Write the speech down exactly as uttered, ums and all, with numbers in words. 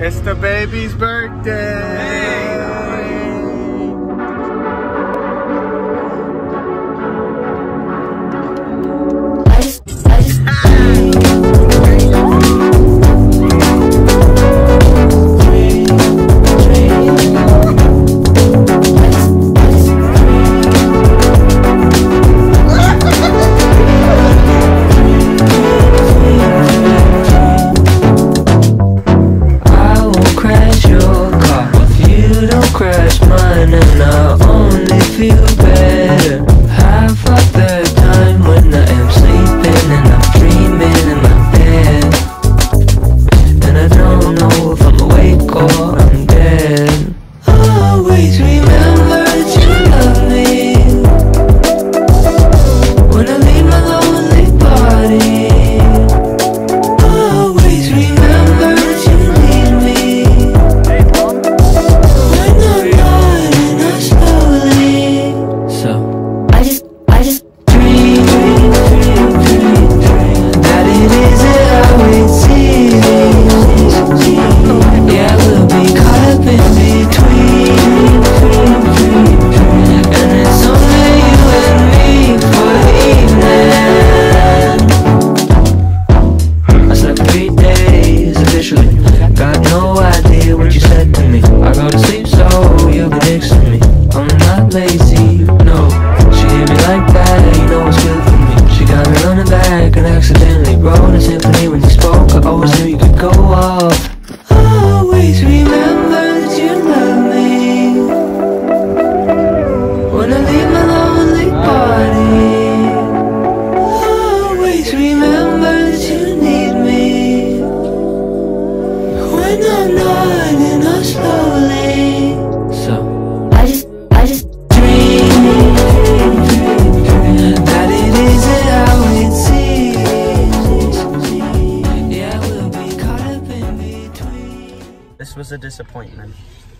It's the baby's birthday! Hey. Crash mine and I only feel better half of the time when I am sleeping and I'm dreaming in my bed, and I don't know if I'm awake or I'm dead. Always remember that you love me when I leave my lonely body. Always remember that you need me. Got no idea what you said to me. I go to sleep so you'll be next to me. I'm not lazy, no. She hit me like that, you know it's good for me. She got me running back and accidentally wrote a symphony when you spoke. I always knew you could go off. Always remember that you love me when I leave my lonely body. Always remember that you need me when I'm not enough slowly. So I just, I just dream that it isn't how it seems. Yeah, we'll be caught up in between. This was a disappointment.